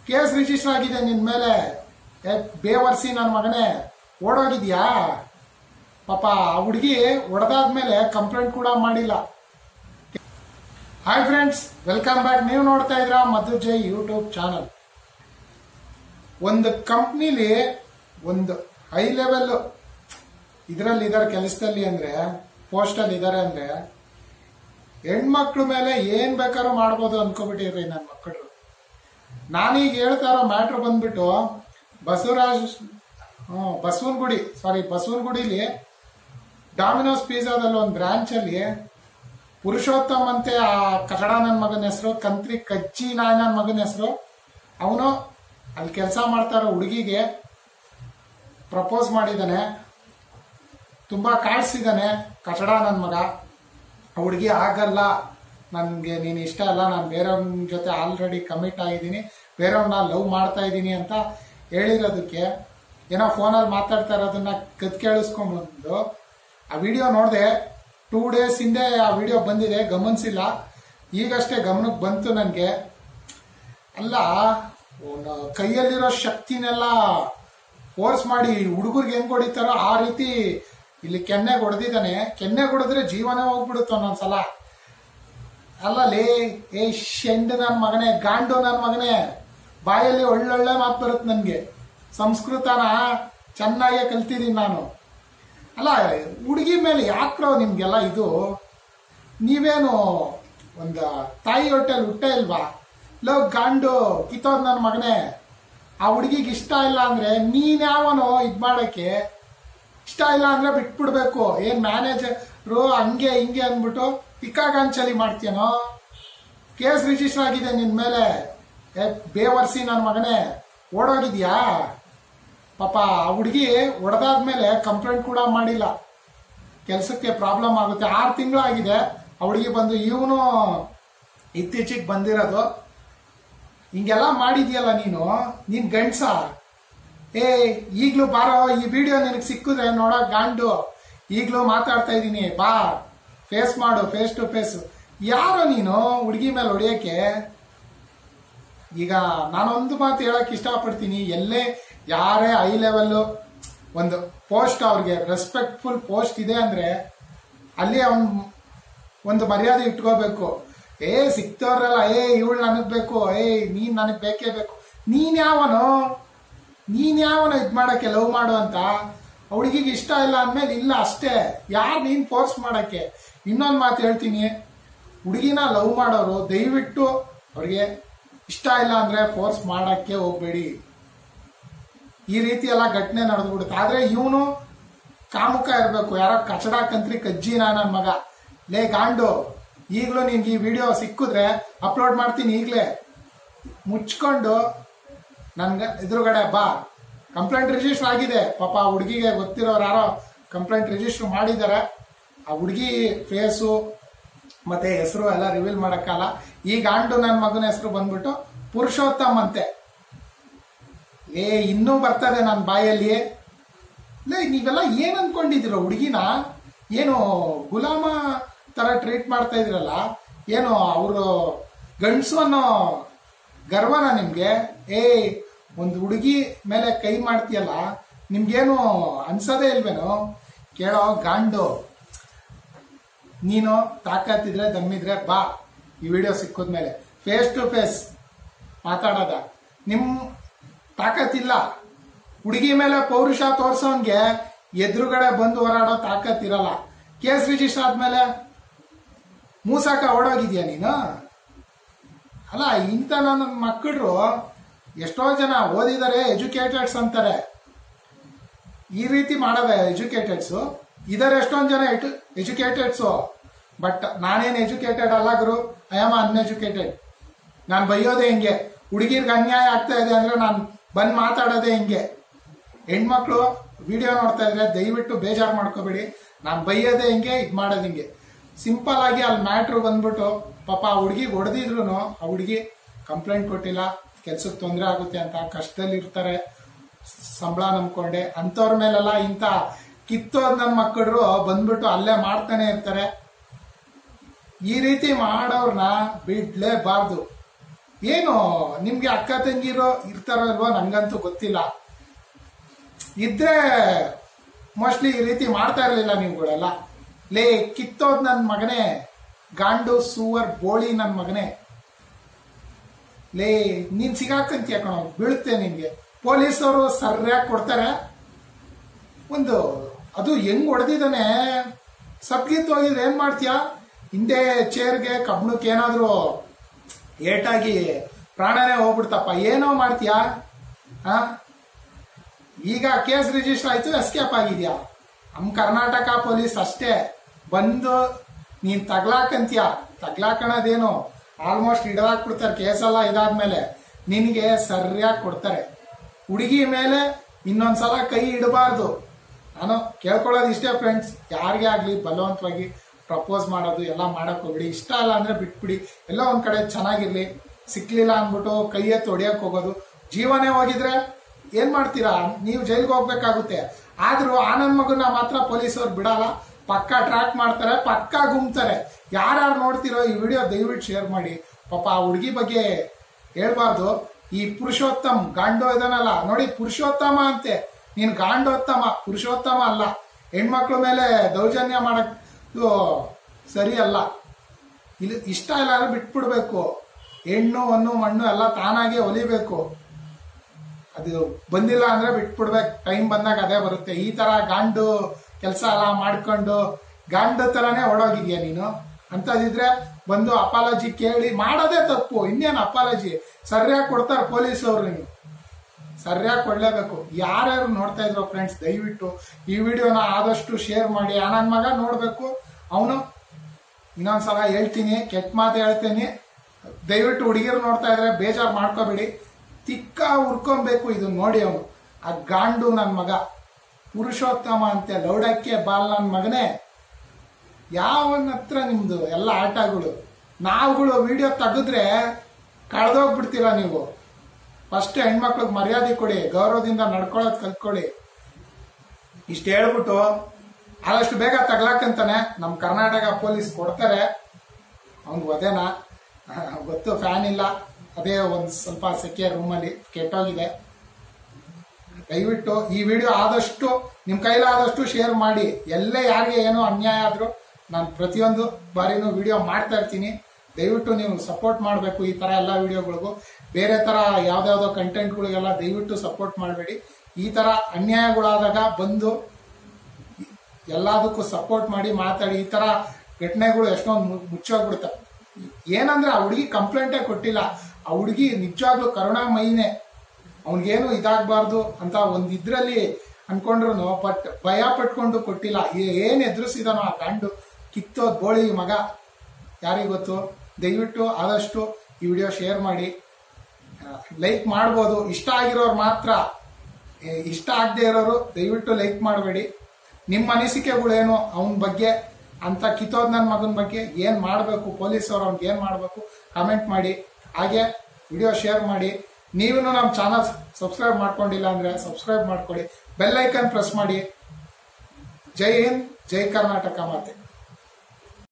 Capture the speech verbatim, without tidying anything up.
Case register ಆಗಿದೆ ನಿನ್ ಮೇಲೆ. ಬೇವರ್ಸಿ ನನ್ನ ಮಗನೇ ಓಡೋಗಿದ್ಯಾ? ಪಾಪ ಆ ಹುಡುಗಿ ಹೊಡೆದಾದ್ಮೇಲೆ ಕಂಪ್ಲೇಂಟ್ ಕೂಡ ಮಾಡಿಲ್ಲ. Hi friends, welcome back. ನೀವು ನೋಡ್ತಾ ಇದ್ರ ಮಧು ಜೈ ಯೂಟ್ಯೂಬ್ ಚಾನಲ್. ಒಂದು ಕಂಪ್ನಿಲಿ ಒಂದು ಹೈ ಲೆವೆಲ್ ಇದರಲ್ಲಿ ಇದಾರೆ ಕೆಲಸದಲ್ಲಿ ಅಂದ್ರೆ, ಪೋಸ್ಟ್ ಅಲ್ಲಿ ಇದಾರೆ ಅಂದ್ರೆ, ಹೆಣ್ಮಕ್ಳ ಮೇಲೆ ಏನ್ ಬೇಕಾದ್ರೂ ಮಾಡ್ಬೋದು ಅನ್ಕೋಬಿಟ್ಟಿರ್ರಿ ನನ್ನ ಮಕ್ಕಳು. ನಾನೀಗ ಹೇಳ್ತಾ ಇರೋ ಮ್ಯಾಟ್ರ್ ಬಂದ್ಬಿಟ್ಟು ಬಸವರಾಜ್ ಹ್ಮ್ ಬಸವನಗುಡಿ ಸಾರಿ ಬಸವನಗುಡಿಲಿ ಡಾಮಿನೋಸ್ ಪಿಜ್ಜಾದಲ್ಲಿ ಒಂದು ಬ್ರಾಂಚ್ ಅಲ್ಲಿ ಪುರುಷೋತ್ತಮ್ ಅಂತೆ ಆ ಕನ್ನಡ ನನ್ನ ಮಗನ ಹೆಸರು, ಕಂತ್ರಿ ಕಜ್ಜಿ ನಾಯ ನನ್ನ ಮಗನ ಹೆಸರು. ಅವನು ಅಲ್ಲಿ ಕೆಲಸ ಮಾಡ್ತಾ ಇರೋ ಹುಡುಗಿಗೆ ಪ್ರಪೋಸ್ ಮಾಡಿದ್ದಾನೆ, ತುಂಬಾ ಕಾಡ್ಸಿದ್ದಾನೆ ಕಚಡ ನನ್ನ ಮಗ. ಆ ಹುಡುಗಿ ಆಗಲ್ಲ, ನನ್ಗೆ ನೀನು ಇಷ್ಟ ಅಲ್ಲ, ನಾನು ಬೇರೆಯವ್ರ ಜೊತೆ ಆಲ್ರೆಡಿ ಕಮಿಟ್ ಆಗಿದ್ದೀನಿ, ಬೇರೆಯವ್ರನ್ನ ಲವ್ ಮಾಡ್ತಾ ಇದ್ದೀನಿ ಅಂತ ಹೇಳಿರೋದಕ್ಕೆ ಏನೋ ಫೋನಲ್ಲಿ ಮಾತಾಡ್ತಾ ಇರೋದನ್ನ ಕತ್ ಕೇಳಿಸ್ಕೊಂಡ್ಬಂದು ಆ ವಿಡಿಯೋ ನೋಡಿದೆ. ಟೂ ಡೇಸ್ ಹಿಂದೆ ಆ ವಿಡಿಯೋ ಬಂದಿದೆ, ಗಮನಿಸಿಲ್ಲ, ಈಗಷ್ಟೇ ಗಮನಕ್ಕೆ ಬಂತು ನನಗೆ. ಅಲ್ಲ, ಕೈಯಲ್ಲಿರೋ ಶಕ್ತಿನೆಲ್ಲ ಫೋರ್ಸ್ ಮಾಡಿ ಹುಡುಗರಿಗೆ ಹೆಂಗ್ ಹೊಡಿತಾರೋ ಆ ರೀತಿ ಇಲ್ಲಿ ಕೆನ್ನೆಗೆ ಹೊಡೆದಿದ್ದಾನೆ. ಕೆನ್ನೆಗೆ ಹೊಡೆದ್ರೆ ಜೀವನ ಹೋಗ್ಬಿಡುತ್ತೆ ಒಂದೊಂದ್ಸಲ. ಅಲ್ಲ ಲೇ, ಏ ಶೆಂಡ್ ನನ್ನ ಮಗನೇ, ಗಾಂಡು ನನ್ನ ಮಗನೇ, ಬಾಯಲ್ಲಿ ಒಳ್ಳೊಳ್ಳೆ ಮಾತು ಬರುತ್ತೆ ನನಗೆ. ಸಂಸ್ಕೃತನ ಚೆನ್ನಾಗೇ ಕಲ್ತಿದ್ದೀನಿ ನಾನು. ಅಲ್ಲ, ಹುಡುಗಿ ಮೇಲೆ ಯಾಕ್ರೋ ನಿಮ್ಗೆಲ್ಲ ಇದು? ನೀವೇನು ಒಂದು ತಾಯಿ ಹೊಟ್ಟೆಲ್ ಹುಟ್ಟೆ ಇಲ್ವಾ? ಲವ್ ಗಾಂಡು ಕಿತ್ತೋದ್ ನನ್ನ ಮಗನೇ. ಆ ಹುಡುಗಿಗೆ ಇಷ್ಟ ಇಲ್ಲ ಅಂದ್ರೆ ನೀನ್ ಯಾವನೋ ಇದ್ ಮಾಡಕ್ಕೆ? ಇಷ್ಟ ಇಲ್ಲ ಅಂದ್ರೆ ಬಿಟ್ಬಿಡ್ಬೇಕು. ಏನ್ ಮ್ಯಾನೇಜರು ಹಂಗೆ ಹಿಂಗೆ ಅಂದ್ಬಿಟ್ಟು ಪಿಕ್ಕಾಗಾಂಚಲಿ ಮಾಡ್ತೀನೋ? ಕೇಸ್ ರಿಜಿಸ್ಟರ್ ಆಗಿದೆ ನಿನ್ ಮೇಲೆ. ಬೇವರ್ಸಿ ನನ್ನ ಮಗನೇ ಓಡೋಗಿದ್ಯಾ? ಪಾಪ ಆ ಹುಡುಗಿ ಹೊಡೆದಾದ್ಮೇಲೆ ಕಂಪ್ಲೇಂಟ್ ಕೂಡ ಮಾಡಿಲ್ಲ. ಕೆಲಸಕ್ಕೆ ಪ್ರಾಬ್ಲಮ್ ಆಗುತ್ತೆ. ಆರು ತಿಂಗಳಾಗಿದೆ ಆ ಹುಡುಗಿ ಬಂದು. ಇವನು ಇತ್ತೀಚೆಗೆ ಬಂದಿರೋದು. ಹಿಂಗೆಲ್ಲ ಮಾಡಿದ್ಯಲ್ಲ ನೀನು, ನೀನ್ ಗಂಡ್ಸ? ಏ ಈಗ್ಲೂ ಬಾರೋ, ಈ ವಿಡಿಯೋ ನಿನಗೆ ಸಿಕ್ಕಿದ್ರೆ ನೋಡೋ ಗಾಂಡು, ಈಗ್ಲೂ ಮಾತಾಡ್ತಾ ಇದ್ದೀನಿ, ಬಾ ಫೇಸ್ ಮಾಡು, ಫೇಸ್ ಟು ಫೇಸ್. ಯಾರೋ ನೀನು ಹುಡುಗಿ ಮೇಲೆ ಹೊಡಿಯಕ್ಕೆ? ಈಗ ನಾನೊಂದು ಮಾತು ಹೇಳಕ್ ಇಷ್ಟಪಡ್ತೀನಿ, ಎಲ್ಲೇ ಯಾರೇ ಹೈ ಲೆವೆಲ್ ಒಂದು ಪೋಸ್ಟ್, ಅವ್ರಿಗೆ ರೆಸ್ಪೆಕ್ಟ್ಫುಲ್ ಪೋಸ್ಟ್ ಇದೆ ಅಂದ್ರೆ ಅಲ್ಲಿ ಅವನ್ ಒಂದು ಮರ್ಯಾದೆ ಇಟ್ಕೋಬೇಕು. ಏ ಸಿಕ್ತವ್ರಲ್ಲ, ಏ ಇವಳು ನನಗ್ ಬೇಕು, ಏ ನೀನ್ ನನಗ್ ಬೇಕೇ ಬೇಕು. ನೀನ್ ಯಾವನೋ ನೀನ್ ಯಾವನೋ ಇದ್ ಮಾಡಕ್ಕೆ, ಲವ್ ಮಾಡು ಅಂತ? ಹುಡುಗಿಗೆ ಇಷ್ಟ ಇಲ್ಲ ಅಂದ್ಮೇಲೆ ಇಲ್ಲ ಅಷ್ಟೇ. ಯಾರು ನೀನ್ ಫೋರ್ಸ್ ಮಾಡಕ್ಕೆ? ಇನ್ನೊಂದು ಮಾತು ಹೇಳ್ತೀನಿ, ಹುಡುಗಿನ ಲವ್ ಮಾಡೋರು ದಯವಿಟ್ಟು ಅವ್ರಿಗೆ ಇಷ್ಟ ಇಲ್ಲ ಅಂದ್ರೆ ಫೋರ್ಸ್ ಮಾಡಕ್ಕೆ ಹೋಗ್ಬೇಡಿ. ಈ ರೀತಿ ಎಲ್ಲ ಘಟನೆ ನಡೆದ್ಬಿಡುತ್ತೆ. ಆದ್ರೆ ಇವನು ಕಾಮುಕ ಇರಬೇಕು. ಯಾರೋ ಕಚಡ ಕಂತ್ರಿ ಕಜ್ಜಿ ನನ್ನ ಮಗ. ಲೇ ಗಾಂಡು, ಈಗಲೂ ನಿನ್ಗೆ ಈ ವಿಡಿಯೋ ಸಿಕ್ಕಿದ್ರೆ ಅಪ್ಲೋಡ್ ಮಾಡ್ತೀನಿ. ಈಗಲೇ ಮುಚ್ಕೊಂಡು ನನ್ಗೆ ಎದುರುಗಡೆ ಬಾ. ಕಂಪ್ಲೇಂಟ್ ರಿಜಿಸ್ಟರ್ ಆಗಿದೆ. ಪಾಪ ಆ ಹುಡುಗಿಗೆ ಗೊತ್ತಿರೋರು ಯಾರೋ ಕಂಪ್ಲೇಂಟ್ ರಿಜಿಸ್ಟರ್ ಮಾಡಿದ್ದಾರೆ. ಆ ಹುಡುಗಿ ಫೇಸು ಮತ್ತೆ ಹೆಸರು ಎಲ್ಲ ರಿವೀಲ್ ಮಾಡಕ್ಕಲ್ಲ. ಈ ಗಾಂಡು ನನ್ನ ಮಗನ ಹೆಸರು ಬಂದ್ಬಿಟ್ಟು ಪುರುಷೋತ್ತಮ್ ಅಂತೆ. ಏ ಇನ್ನೂ ಬರ್ತದೆ ನನ್ನ ಬಾಯಲ್ಲಿ. ಲೇ ನೀವೆಲ್ಲ ಏನ್ ಅನ್ಕೊಂಡಿದ್ದೀರ? ಹುಡುಗಿನ ಏನು ಗುಲಾಮ ತರ ಟ್ರೀಟ್ ಮಾಡ್ತಾ ಇದ್ರಲ್ಲ? ಏನು ಅವರು ಗಂಡಸು ಅನ್ನೋ ಗರ್ವನ ನಿಮ್ಗೆ? ಏ ಒಂದು ಹುಡುಗಿ ಮೇಲೆ ಕೈ ಮಾಡ್ತೀಯಲ್ಲ, ನಿಮ್ಗೇನು ಅನ್ಸೋದೇ ಇಲ್ವೇನೋ? ಕೇಳೋ ಗಾಂಡು, ನೀನು ತಾಕತ್ತಿದ್ರೆ ದಮ್ಮಿದ್ರೆ ಬಾ. ಈ ವಿಡಿಯೋ ಸಿಕ್ಕಿದ್ಮೇಲೆ ಫೇಸ್ ಟು ಫೇಸ್ ಮಾತಾಡೋದ. ನಿಮ್ ತಾಕತ್ತಿಲ್ಲ. ಹುಡುಗಿ ಮೇಲೆ ಪೌರುಷ ತೋರ್ಸೋನ್ಗೆ ಎದುರುಗಡೆ ಬಂದು ಹೋರಾಡೋ ತಾಕತ್ತಿರಲ್ಲ. ಕೇಸ್ ರಿಜಿಸ್ಟರ್ ಆದ್ಮೇಲೆ ಮೂಸಾಕ ಓಡೋಗಿದ್ಯಾ ನೀನು? ಅಲ್ಲ, ಇಂಥ ನನ್ನ ಮಕ್ಕಳು ಎಷ್ಟೋ ಜನ ಓದಿದರೆ, ಎಜುಕೇಟೆಡ್ಸ್ ಅಂತಾರೆ. ಈ ರೀತಿ ಮಾಡದ ಎಜುಕೇಟೆಡ್ಸ್ ಇದಾರೆ ಎಷ್ಟೊಂದ್ ಜನ ಎಜುಕೇಟೆಡ್ಸು. ಬಟ್ ನಾನೇನ್ ಎಜುಕೇಟೆಡ್ ಅಲ್ಲ ಗುರು, ಐ ಆಮ್ ಅನ್ಎಜುಕೇಟೆಡ್. ನಾನು ಬೈಯೋದೇ ಹಿಂಗೆ. ಹುಡುಗಿರ್ಗೆ ಅನ್ಯಾಯ ಆಗ್ತಾ ಇದೆ ಅಂದ್ರೆ ನಾನು ಬಂದ್ ಮಾತಾಡೋದೇ ಹಿಂಗೆ. ಹೆಣ್ಮಕ್ಳು ವಿಡಿಯೋ ನೋಡ್ತಾ ಇದ್ರೆ ದಯವಿಟ್ಟು ಬೇಜಾರು ಮಾಡ್ಕೋಬೇಡಿ. ನಾನು ಬೈಯೋದೇ ಹಿಂಗೆ, ಇದ್ ಮಾಡೋದ್ ಹಿಂಗೆ. ಸಿಂಪಲ್ ಆಗಿ ಅಲ್ಲಿ ಮ್ಯಾಟ್ರು ಬಂದ್ಬಿಟ್ಟು ಪಾಪ ಆ ಹುಡುಗಿಗೆ ಹೊಡೆದಿದ್ರು ಆ ಹುಡುಗಿ ಕಂಪ್ಲೇಂಟ್ ಕೊಟ್ಟಿಲ್ಲ. ಕೆಲ್ಸಕ್ಕೆ ತೊಂದರೆ ಆಗುತ್ತೆ ಅಂತ ಕಷ್ಟದಲ್ಲಿ ಇರ್ತಾರೆ, ಸಂಬಳ ನಂಬ್ಕೊಂಡೆ. ಅಂತವ್ರ ಮೇಲೆಲ್ಲ ಇಂತ ಕಿತ್ತೋದ್ ನನ್ನ ಮಕ್ಕಳು ಬಂದ್ಬಿಟ್ಟು ಅಲ್ಲೇ ಮಾಡ್ತಾನೆ ಇರ್ತಾರೆ. ಈ ರೀತಿ ಮಾಡೋರ್ನ ಬಿಡ್ಲೇಬಾರ್ದು. ಏನು ನಿಮ್ಗೆ ಅಕ್ಕ ತಂಗಿರೋ ಇರ್ತಾರಲ್ವೋ ನಂಗಂತೂ ಗೊತ್ತಿಲ್ಲ. ಇದ್ರೆ ಮೋಸ್ಟ್ಲಿ ಈ ರೀತಿ ಮಾಡ್ತಾ ಇರ್ಲಿಲ್ಲ ನೀವುಗಳೆಲ್ಲ. ಲೇ ಕಿತ್ತೋದ್ ನನ್ ಮಗನೇ, ಗಾಂಡು ಸೂವರ್ ಬೋಳಿ ನನ್ ಮಗನೇ, ಲೇ ನೀನ್ ಸಿಗಾಕಂತೀಯ ಕಣೋ, ಬೀಳುತ್ತೆ ನಿನ್ಗೆ. ಪೊಲೀಸರು ಸರಿಯಾಗಿ ಕೊಡ್ತಾರೆ ಒಂದು. ಅದು ಹೆಂಗ್ ಹೊಡೆದಿದ್ದಾನೆ, ಸಬ್ಗಿತ್ತು ಹೋಗಿದ್ರೆ ಏನ್ ಮಾಡ್ತೀಯ? ಹಿಂದೆ ಚೇರ್ಗೆ ಕಬ್ಣಕ್ಕೆ ಏನಾದ್ರು ಏಟಾಗಿ ಪ್ರಾಣನೇ ಹೋಗ್ಬಿಡ್ತಪ್ಪ, ಏನೋ ಮಾಡ್ತೀಯಾ? ಹ ಈಗ ಕೇಸ್ ರಿಜಿಸ್ಟರ್ ಆಯ್ತು, ಎಸ್ಕೇಪ್ ಆಗಿದ್ಯಾ. ನಮ್ ಕರ್ನಾಟಕ ಪೊಲೀಸ್ ಅಷ್ಟೇ, ಬಂದು ನೀನ್ ತಗ್ಲಾಕಂತೀಯ. ತಗ್ಲಾಕಣದೇನು ಆಲ್ಮೋಸ್ಟ್ ಹಿಡಿದಾಕ್ಬಿಡ್ತಾರೆ ಕೇಸೆಲ್ಲ. ಇದಾದ್ಮೇಲೆ ನಿನ್ಗೆ ಸರಿಯಾಗಿ ಕೊಡ್ತಾರೆ. ಹುಡುಗಿ ಮೇಲೆ ಇನ್ನೊಂದ್ಸಲ ಕೈ ಇಡಬಾರ್ದು. ನಾನು ಕೇಳ್ಕೊಳ್ಳೋದು ಇಷ್ಟೇ ಫ್ರೆಂಡ್ಸ್, ಯಾರಿಗೇ ಆಗ್ಲಿ ಬಲವಂತವಾಗಿ ಪ್ರಪೋಸ್ ಮಾಡೋದು ಎಲ್ಲ ಮಾಡಕ್ ಹೋಗ್ಬಿಡಿ. ಇಷ್ಟ ಅಲ್ಲ ಅಂದ್ರೆ ಬಿಟ್ಬಿಡಿ. ಎಲ್ಲ ಒಂದ್ ಕಡೆ ಚೆನ್ನಾಗಿರ್ಲಿ. ಸಿಕ್ಲಿಲ್ಲ ಅಂದ್ಬಿಟ್ಟು ಕೈ ಎತ್ತು ಹೊಡಿಯಕ್ ಹೋಗೋದು, ಜೀವನೇ ಹೋಗಿದ್ರೆ ಏನ್ ಮಾಡ್ತೀರಾ? ನೀವು ಜೈಲ್ಗೆ ಹೋಗ್ಬೇಕಾಗುತ್ತೆ. ಆದ್ರೂ ಆ ನನ್ ಮಗನ ಮಾತ್ರ ಪೊಲೀಸವ್ರು ಬಿಡಲ್ಲ, ಪಕ್ಕಾ ಟ್ರ್ಯಾಕ್ ಮಾಡ್ತಾರೆ, ಪಕ್ಕಾ ಗುಮ್ತಾರೆ. ಯಾರ್ಯಾರು ನೋಡ್ತಿರೋ ಈ ವಿಡಿಯೋ ದಯವಿಟ್ಟು ಶೇರ್ ಮಾಡಿ. ಪಾಪ ಆ ಹುಡುಗಿ ಬಗ್ಗೆ ಹೇಳ್ಬಾರ್ದು. ಈ ಪುರುಷೋತ್ತಮ್ ಗಾಂಡೋ ಇದನ್ನಲ್ಲ ನೋಡಿ, ಪುರುಷೋತ್ತಮ ಅಂತೆ. ನೀನ್ ಗಾಂಡೋತ್ತಮ, ಪುರುಷೋತ್ತಮ ಅಲ್ಲ. ಹೆಣ್ಮಕ್ಳ ಮೇಲೆ ದೌರ್ಜನ್ಯ ಮಾಡಕ್ ಸರಿ ಅಲ್ಲ. ಇಲ್ಲಿ ಇಷ್ಟ ಇಲ್ಲ ಅಂದ್ರೆ ಬಿಟ್ಬಿಡ್ಬೇಕು. ಹೆಣ್ಣು ಹೊನ್ನು ಮಣ್ಣು ಎಲ್ಲ ತಾನಾಗೆ ಹೊಲಿಬೇಕು. ಅದು ಬಂದಿಲ್ಲ ಅಂದ್ರೆ ಬಿಟ್ಬಿಡ್ಬೇಕು. ಟೈಮ್ ಬಂದಾಗ ಅದೇ ಬರುತ್ತೆ. ಈ ತರ ಗಾಂಡು ಕೆಲಸ ಎಲ್ಲ ಮಾಡ್ಕೊಂಡು ಗಾಂಡು ತರನೇ ಹೊಡೋಗಿದ್ಯಾ ನೀನು. ಅಂತದಿದ್ರೆ ಬಂದು ಅಪಾಲಜಿ ಕೇಳಿ ಮಾಡೋದೇ ತಪ್ಪು. ಇನ್ನೇನು ಅಪಾಲಜಿ ಸರಿಯಾಗಿ ಕೊಡ್ತಾರೆ ಪೊಲೀಸವ್ರು. ನೀವು ಸರಿಯಾಗಿ ಕೊಡ್ಲೇಬೇಕು. ಯಾರ್ಯಾರು ನೋಡ್ತಾ ಇದ್ರು ಫ್ರೆಂಡ್ಸ್, ದಯವಿಟ್ಟು ಈ ವಿಡಿಯೋನ ಆದಷ್ಟು ಶೇರ್ ಮಾಡಿ. ಆ ನನ್ನ ಮಗ ನೋಡ್ಬೇಕು. ಅವನು ಇನ್ನೊಂದ್ಸಲ ಹೇಳ್ತೀನಿ, ಕೆಟ್ಟ ಮಾತು ಹೇಳ್ತೀನಿ. ದಯವಿಟ್ಟು ಹುಡುಗಿರು ನೋಡ್ತಾ ಇದ್ರೆ ಬೇಜಾರು ಮಾಡ್ಕೋಬೇಡಿ. ತಿಕ್ಕ ಹುರ್ಕೊಬೇಕು ಇದು ನೋಡಿ. ಅವನು ಆ ಗಾಂಡು ನನ್ ಮಗ ಪುರುಷೋತ್ತಮ ಅಂತೆ, ಲೌಡಕ್ಕೆ ಬಾಲ್ ನನ್ ಮಗನೇ. ಯಾವನ ಹತ್ರ ನಿಮ್ದು ಎಲ್ಲ ಆಟಗಳು? ನಾವುಗಳು ವಿಡಿಯೋ ತೆಗೆದ್ರೆ ಕಳೆದೋಗ್ಬಿಡ್ತೀರಾ ನೀವು. ಫಸ್ಟ್ ಹೆಣ್ಮಕ್ಳಿಗೆ ಮರ್ಯಾದೆ ಕೊಡಿ, ಗೌರವದಿಂದ ನಡ್ಕೊಳ್ಳೋದು ಕಲ್ತ್ಕೊಳ್ಳಿ. ಇಷ್ಟ ಹೇಳ್ಬಿಟ್ಟು ಆದಷ್ಟು ಬೇಗ ತಗ್ಲಾಕಂತಾನೆ ನಮ್ ಕರ್ನಾಟಕ ಪೊಲೀಸ್ ಕೊಡ್ತಾರೆ. ಅವ್ನ್ ಒದೇನ ಗೊತ್ತು, ಫ್ಯಾನ್ ಇಲ್ಲ, ಅದೇ ಒಂದ್ ಸ್ವಲ್ಪ ಸೆಕೆ ರೂಮಲ್ಲಿ ಕೆಟ್ಟೋಗಿದೆ. ದಯವಿಟ್ಟು ಈ ವಿಡಿಯೋ ಆದಷ್ಟು ನಿಮ್ ಕೈಲಾದಷ್ಟು ಶೇರ್ ಮಾಡಿ. ಎಲ್ಲೇ ಯಾರಿಗೆ ಏನೋ ಅನ್ಯಾಯ ಆದ್ರೂ ನಾನು ಪ್ರತಿಯೊಂದು ಬಾರಿನೂ ವಿಡಿಯೋ ಮಾಡ್ತಾ ಇರ್ತೀನಿ. ದಯವಿಟ್ಟು ನೀವು ಸಪೋರ್ಟ್ ಮಾಡಬೇಕು ಈ ತರ ಎಲ್ಲ ವಿಡಿಯೋಗಳಿಗೂ. ಬೇರೆ ತರ ಯಾವ್ದಾವ್ದೋ ಕಂಟೆಂಟ್ಗಳಿಗೆಲ್ಲ ದಯವಿಟ್ಟು ಸಪೋರ್ಟ್ ಮಾಡಬೇಡಿ. ಈ ತರ ಅನ್ಯಾಯಗಳಾದಾಗ ಬಂದು ಎಲ್ಲದಕ್ಕೂ ಸಪೋರ್ಟ್ ಮಾಡಿ ಮಾತಾಡಿ. ಈ ತರ ಘಟನೆಗಳು ಎಷ್ಟೊಂದು ಮುಚ್ಚೋಗ್ಬಿಡ್ತವೆ. ಏನಂದ್ರೆ ಆ ಹುಡುಗಿ ಕಂಪ್ಲೇಂಟೇ ಕೊಟ್ಟಿಲ್ಲ. ಆ ಹುಡುಗಿ ನಿಜವಾಗ್ಲೂ ಕರುಣಾಮಯಿನೇ. ಅವನಿಗೇನು ಇದಾಗಬಾರ್ದು ಅಂತ ಒಂದ್ ಇದ್ರಲ್ಲಿ ಅನ್ಕೊಂಡ್ರು, ಬಟ್ ಭಯ ಪಟ್ಕೊಂಡು ಕೊಟ್ಟಿಲ್ಲ. ಏನ್ ಎದುರಿಸಿದಾನೋ ಆ ಗಂಡು ಕಿತ್ತೋದ್ ಬೋಳಿ ಮಗ, ಯಾರಿಗ್ ಗೊತ್ತು. ದಯವಿಟ್ಟು ಆದಷ್ಟು ಈ ವಿಡಿಯೋ ಶೇರ್ ಮಾಡಿ, ಲೈಕ್ ಮಾಡ್ಬೋದು. ಇಷ್ಟ ಆಗಿರೋರು ಮಾತ್ರ, ಇಷ್ಟ ಆಗದೆ ಇರೋರು ದಯವಿಟ್ಟು ಲೈಕ್ ಮಾಡಬೇಡಿ. ನಿಮ್ಮ ಅನಿಸಿಕೆಗಳೇನು ಅವನ ಬಗ್ಗೆ, ಅಂತ ಕಿತ್ತೋದ್ ನನ್ನ ಮಗನ ಬಗ್ಗೆ ಏನ್ ಮಾಡಬೇಕು, ಪೊಲೀಸರು ಅವ್ನಿಗೆ ಏನ್ ಮಾಡಬೇಕು ಕಮೆಂಟ್ ಮಾಡಿ. ಹಾಗೆ ವಿಡಿಯೋ ಶೇರ್ ಮಾಡಿ. ನೀವು ನಮ್ಮ ಚಾನಲ್ ಸಬ್ಸ್ಕ್ರೈಬ್ ಮಾಡ್ಕೊಂಡಿಲ್ಲ ಅಂದ್ರೆ ಸಬ್ಸ್ಕ್ರೈಬ್ ಮಾಡ್ಕೊಳ್ಳಿ, ಬೆಲ್ ಐಕನ್ ಪ್ರೆಸ್ ಮಾಡಿ. ಜೈ ಹಿಂದ್, ಜೈ ಕರ್ನಾಟಕ ಮಾತೆ.